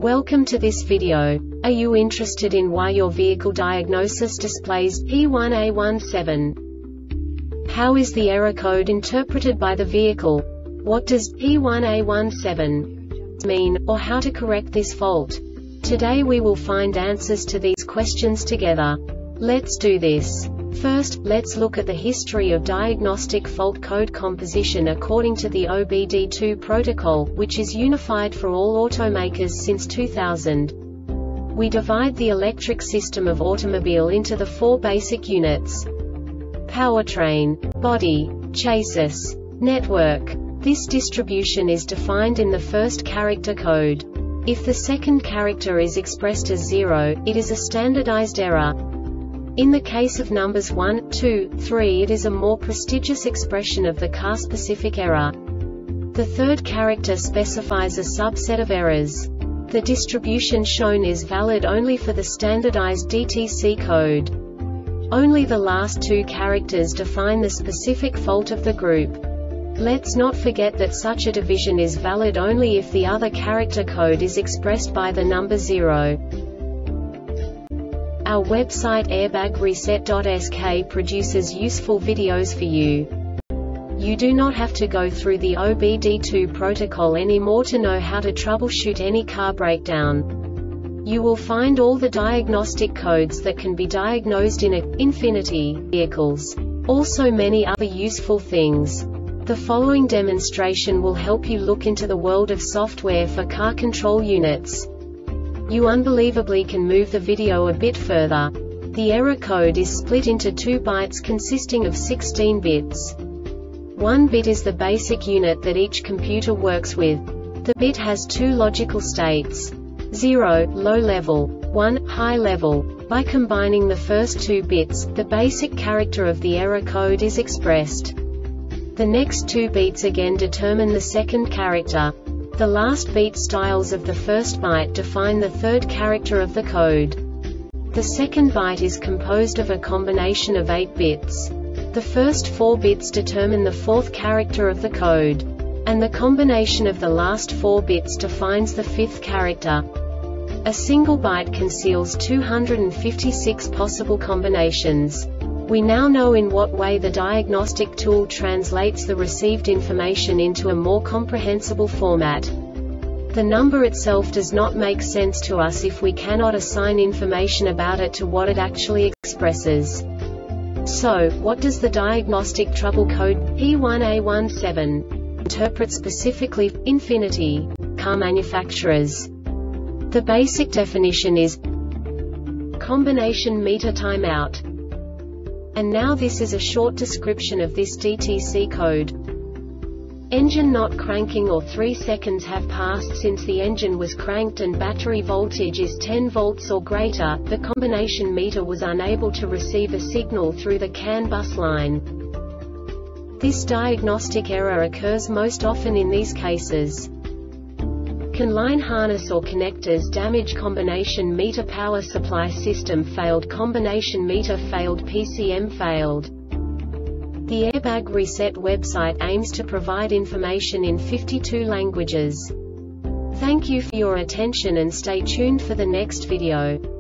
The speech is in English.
Welcome to this video. Are you interested in why your vehicle diagnosis displays P1A17? How is the error code interpreted by the vehicle? What does P1A17 mean, or how to correct this fault? Today we will find answers to these questions together. Let's do this. First, let's look at the history of diagnostic fault code composition according to the OBD2 protocol, which is unified for all automakers since 2000. We divide the electric system of automobile into the four basic units: powertrain, body, chassis, network. This distribution is defined in the first character code. If the second character is expressed as 0, it is a standardized error. In the case of numbers 1, 2, 3, it is a more prestigious expression of the car-specific error. The third character specifies a subset of errors. The distribution shown is valid only for the standardized DTC code. Only the last two characters define the specific fault of the group. Let's not forget that such a division is valid only if the other character code is expressed by the number 0. Our website airbagreset.sk produces useful videos for you. You do not have to go through the OBD2 protocol anymore to know how to troubleshoot any car breakdown. You will find all the diagnostic codes that can be diagnosed in Infiniti vehicles. Also many other useful things. The following demonstration will help you look into the world of software for car control units. You unbelievably can move the video a bit further. The error code is split into 2 bytes consisting of 16 bits. 1 bit is the basic unit that each computer works with. The bit has 2 logical states: 0, low level, 1, high level. By combining the first 2 bits, the basic character of the error code is expressed. The next 2 beats again determine the second character. The last beat styles of the first byte define the third character of the code. The second byte is composed of a combination of 8 bits. The first 4 bits determine the fourth character of the code. And the combination of the last 4 bits defines the fifth character. A single byte conceals 256 possible combinations. We now know in what way the diagnostic tool translates the received information into a more comprehensible format. The number itself does not make sense to us if we cannot assign information about it to what it actually expresses. So, what does the diagnostic trouble code P1A17 interpret specifically for Infiniti car manufacturers? The basic definition is combination meter timeout. And now this is a short description of this DTC code. Engine not cranking, or 3 seconds have passed since the engine was cranked and battery voltage is 10 volts or greater. The combination meter was unable to receive a signal through the CAN bus line. This diagnostic error occurs most often in these cases: CAN line harness or connectors damaged, combination meter power supply system failed, combination meter failed, PCM failed. The Airbag Reset website aims to provide information in 52 languages. Thank you for your attention and stay tuned for the next video.